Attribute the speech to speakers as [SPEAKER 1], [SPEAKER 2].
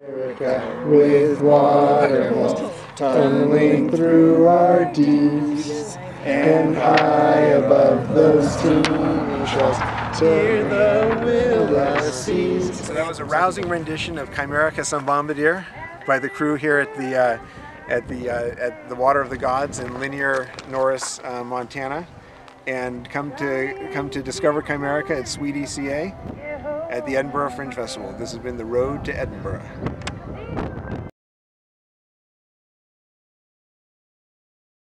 [SPEAKER 1] With water tumbling through our deeps, and high above those teeming shores, hear the willow seas. So that was a rousing rendition of Kymaerica Sambamba Dier by the crew here at the Water of the Gods in Linear, Norris, Montana, and come to discover Kymaerica at Sweet ECA at the Edinburgh Fringe Festival. This has been The Road to Edinburgh.